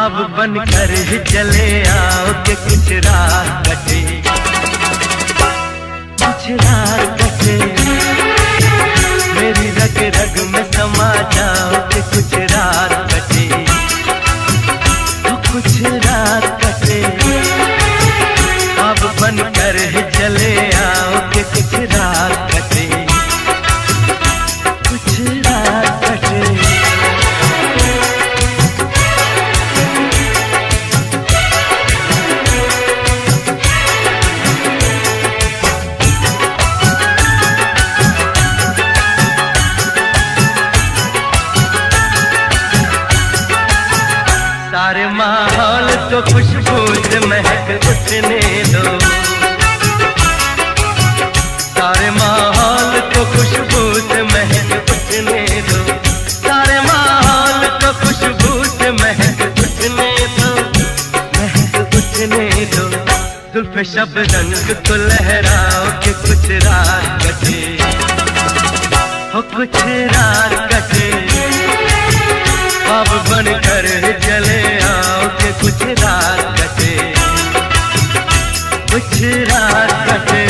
ख्वाब बनकर ही चले आओ कि कुछ रात कटे, कुछ रात कटे। मेरी रग रग में समा जाओ कि कुछ रात कटे, तो कुछ रात कटे। ख्वाब बनकर ही चले आओ कि कुछ रात कटे, कुछ रात कटे। सारे माहौल को खुशबू से महक उठने दो, सारे माहौल को खुशबू से महक उठने दो, सारे माहौल को खुशबू से महक उठने दो, महक उठने दो। जुल्फ़े शबनंग को लहराओ कि कुछ रात कटे, हो कुछ रात कटे। ख्वाब बनकर चले आओ कि कुछ रात कटे, कुछ रात कटे।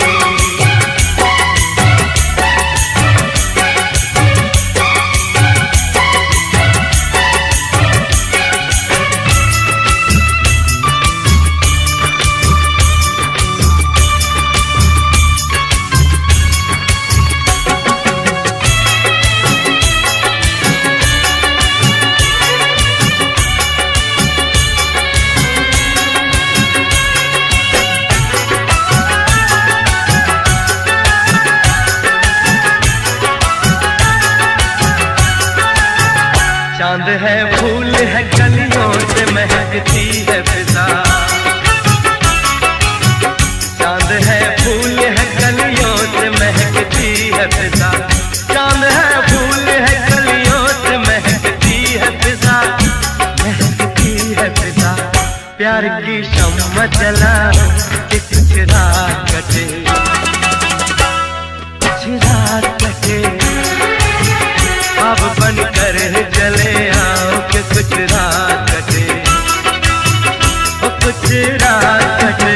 चांद है फूल है कलियों से महकती है फिजा, चांद है फूल है कलियों से महकती है फिजा, चांद है फूल है कलियों से महकती है फिजा, महकती है फिजा। प्यार की शम्मा जलाओ कि कुछ रात कटे, कुछ रात कटे। ख्वाब बनकर चले आओ कि कुछ रात कटे, ओ कुछ रात कटे।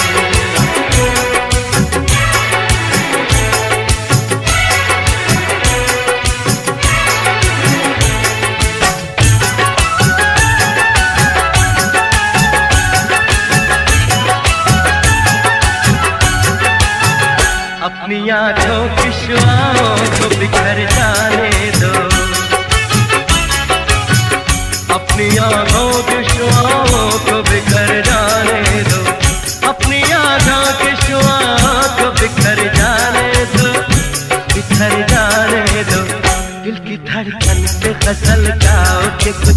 अपनी आँखों की शुआओं को बिखर जाने दो, अपनी आँखों की शुआओं को बिखर जाने दो, अपनी आँखों की शुआओं को बिखर जाने दो, बिखर जाने दो। दिल की धड़कन पे गजल गाओ कि